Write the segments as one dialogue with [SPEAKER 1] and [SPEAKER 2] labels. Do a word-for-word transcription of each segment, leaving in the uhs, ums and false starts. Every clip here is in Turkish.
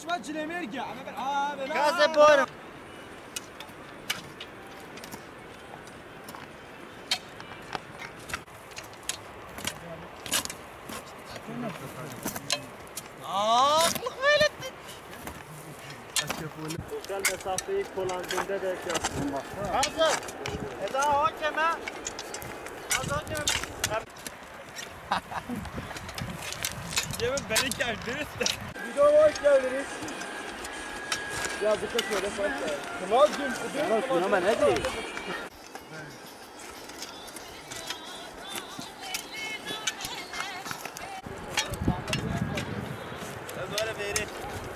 [SPEAKER 1] Casa bora.
[SPEAKER 2] Sosyal mesafeyi kullandığında da yapıyorsun.
[SPEAKER 1] Hazır. Eda hakeme. Az hakeme.
[SPEAKER 2] Yemin beni geldiniz de. Videoya hoş geldiniz. Ya bu kaç öyle farklı. Kıvazcım. Kıvazcım ama ne değil?
[SPEAKER 1] Böyle beri.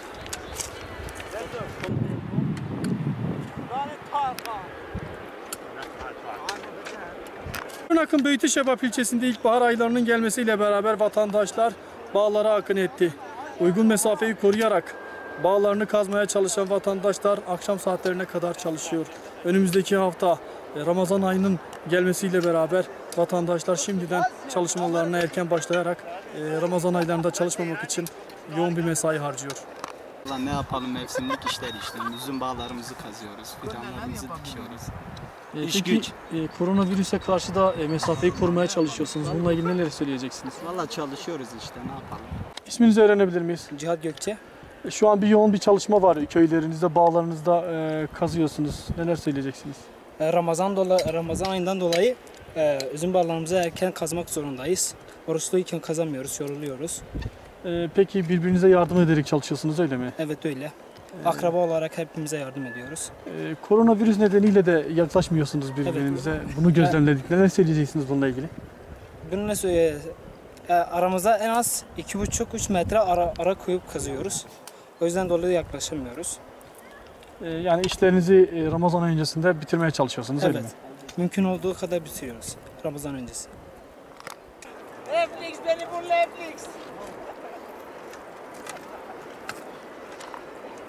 [SPEAKER 3] Akın Beytişebap ilçesinde ilkbahar aylarının gelmesiyle beraber vatandaşlar bağlara akın etti. Uygun mesafeyi koruyarak bağlarını kazmaya çalışan vatandaşlar akşam saatlerine kadar çalışıyor. Önümüzdeki hafta Ramazan ayının gelmesiyle beraber vatandaşlar şimdiden çalışmalarına erken başlayarak Ramazan aylarında çalışmamak için yoğun bir mesai harcıyor.
[SPEAKER 4] Vallahi ne yapalım, mevsimlik işler işte. Üzüm bağlarımızı kazıyoruz, fidanlarımızı dikiyoruz.
[SPEAKER 3] E,
[SPEAKER 4] İş
[SPEAKER 3] peki
[SPEAKER 4] güç.
[SPEAKER 3] e, koronavirüse karşı da e, mesafeyi korumaya çalışıyorsunuz. Bununla ilgili neler söyleyeceksiniz?
[SPEAKER 4] Vallahi çalışıyoruz işte, ne yapalım.
[SPEAKER 3] İsminizi öğrenebilir miyiz?
[SPEAKER 5] Cihat Gökçe.
[SPEAKER 3] E, Şu an bir yoğun bir çalışma var köylerinizde, bağlarınızda e, kazıyorsunuz. Neler söyleyeceksiniz?
[SPEAKER 5] Ramazan dola Ramazan ayından dolayı e, üzüm bağlarımızı erken kazmak zorundayız. Oruçluyken kazamıyoruz, yoruluyoruz.
[SPEAKER 3] E, peki birbirinize yardım ederek çalışıyorsunuz, öyle mi?
[SPEAKER 5] Evet öyle. Akraba olarak hepimize yardım ediyoruz.
[SPEAKER 3] E, koronavirüs nedeniyle de yaklaşmıyorsunuz birbirinize. Bunu gözlemledik. Neler söyleyeceksiniz bununla ilgili?
[SPEAKER 5] Bununla söyle, e, aramızda en az iki buçuk üç metre ara, ara koyup kazıyoruz. O yüzden dolayı yaklaşamıyoruz.
[SPEAKER 3] E, yani işlerinizi e, Ramazan öncesinde bitirmeye çalışıyorsunuz, öyle mi?
[SPEAKER 5] Evet. Mümkün olduğu kadar bitiriyoruz Ramazan öncesi.
[SPEAKER 1] Netflix beni bul Netflix.